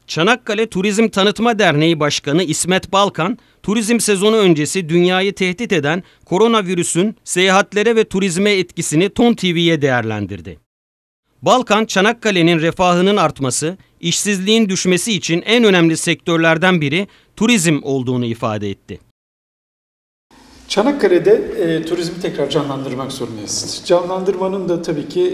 Çanakkale Turizm Tanıtma Derneği Başkanı İsmet Balkan, turizm sezonu öncesi dünyayı tehdit eden koronavirüsün seyahatlere ve turizme etkisini TON TV'ye değerlendirdi. Balkan, Çanakkale'nin refahının artması, işsizliğin düşmesi için en önemli sektörlerden biri turizm olduğunu ifade etti. Çanakkale'de turizmi tekrar canlandırmak zorundayız. Canlandırmanın da tabii ki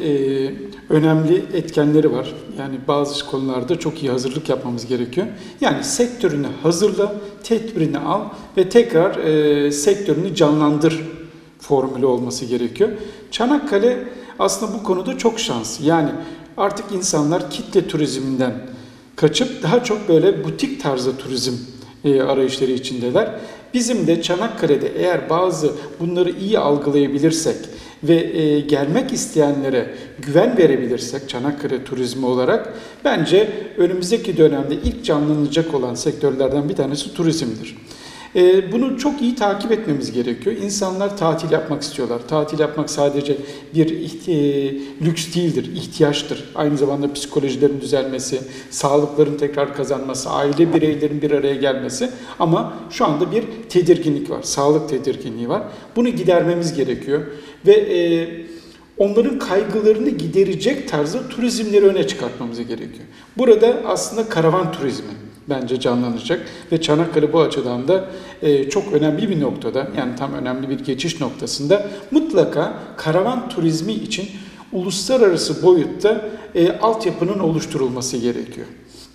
önemli etkenleri var. Yani bazı konularda çok iyi hazırlık yapmamız gerekiyor. Yani sektörünü hazırla, tedbirini al ve tekrar sektörünü canlandır formülü olması gerekiyor. Çanakkale aslında bu konuda çok şanslı. Yani artık insanlar kitle turizminden kaçıp daha çok böyle butik tarzı turizm arayışları içindeler. Bizim de Çanakkale'de eğer bazı bunları iyi algılayabilirsek ve gelmek isteyenlere güven verebilirsek Çanakkale turizmi olarak bence önümüzdeki dönemde ilk canlanacak olan sektörlerden bir tanesi turizmdir. Bunu çok iyi takip etmemiz gerekiyor. İnsanlar tatil yapmak istiyorlar. Tatil yapmak sadece bir lüks değildir, ihtiyaçtır. Aynı zamanda psikolojilerin düzelmesi, sağlıkların tekrar kazanması, aile bireylerin bir araya gelmesi. Ama şu anda bir tedirginlik var, sağlık tedirginliği var. Bunu gidermemiz gerekiyor ve onların kaygılarını giderecek tarzda turizmleri öne çıkartmamız gerekiyor. Burada aslında karavan turizmi bence canlanacak ve Çanakkale bu açıdan da çok önemli bir noktada, yani tam önemli bir geçiş noktasında mutlaka karavan turizmi için uluslararası boyutta altyapının oluşturulması gerekiyor.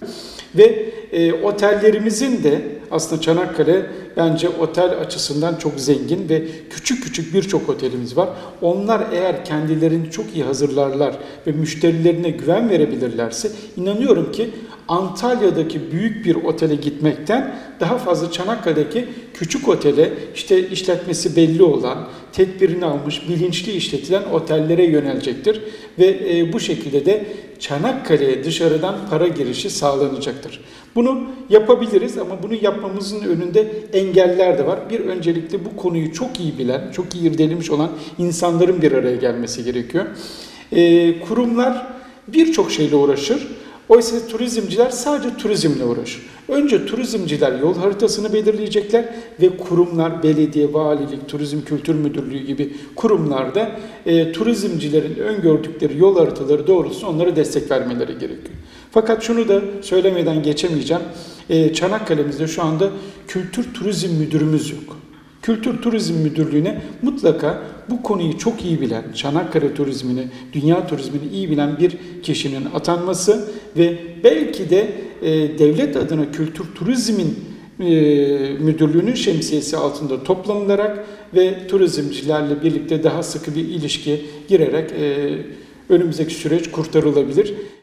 Ve otellerimizin de aslında Çanakkale bence otel açısından çok zengin ve küçük küçük birçok otelimiz var. Onlar eğer kendilerini çok iyi hazırlarlar ve müşterilerine güven verebilirlerse inanıyorum ki Antalya'daki büyük bir otele gitmekten daha fazla Çanakkale'deki küçük otele, işte işletmesi belli olan, tedbirini almış, bilinçli işletilen otellere yönelecektir. Ve bu şekilde de Çanakkale'ye dışarıdan para girişi sağlanacaktır. Bunu yapabiliriz ama bunu yapmamızın önünde engeller de var. Bir öncelikle bu konuyu çok iyi bilen, çok iyi irdelemiş olan insanların bir araya gelmesi gerekiyor. Kurumlar birçok şeyle uğraşır. Oysa turizmciler sadece turizmle uğraşır. Önce turizmciler yol haritasını belirleyecekler ve kurumlar, belediye, valilik, turizm kültür müdürlüğü gibi kurumlarda turizmcilerin öngördükleri yol haritaları doğrultusunda onlara destek vermeleri gerekiyor. Fakat şunu da söylemeden geçemeyeceğim. Çanakkale'mizde şu anda kültür turizm müdürümüz yok. Kültür Turizm Müdürlüğü'ne mutlaka bu konuyu çok iyi bilen, Çanakkale turizmini, dünya turizmini iyi bilen bir kişinin atanması ve belki de devlet adına Kültür Turizm'in müdürlüğünün şemsiyesi altında toplanılarak ve turizmcilerle birlikte daha sıkı bir ilişkiye girerek önümüzdeki süreç kurtarılabilir.